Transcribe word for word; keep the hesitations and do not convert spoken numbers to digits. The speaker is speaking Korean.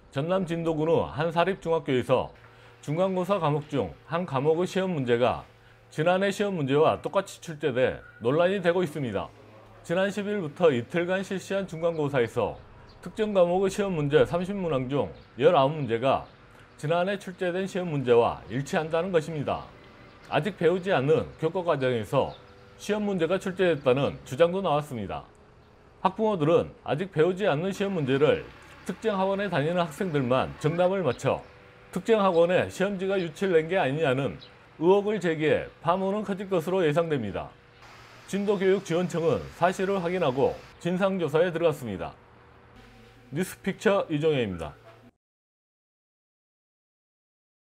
전남 진도군의 한 사립중학교에서 중간고사 과목 중 한 과목의 시험 문제가 지난해 시험 문제와 똑같이 출제돼 논란이 되고 있습니다. 지난 십 일부터 이틀간 실시한 중간고사에서 특정 과목의 시험 문제 삼십 문항 중 십구 문제가 지난해 출제된 시험 문제와 일치한다는 것입니다. 아직 배우지 않는 교과 과정에서 시험 문제가 출제됐다는 주장도 나왔습니다. 학부모들은 아직 배우지 않는 시험 문제를 특정 학원에 다니는 학생들만 정답을 맞춰 특정 학원에 시험지가 유출된 게 아니냐는 의혹을 제기해 파문은 커질 것으로 예상됩니다. 진도교육지원청은 사실을 확인하고 진상조사에 들어갔습니다. 뉴스픽처 이종혜입니다.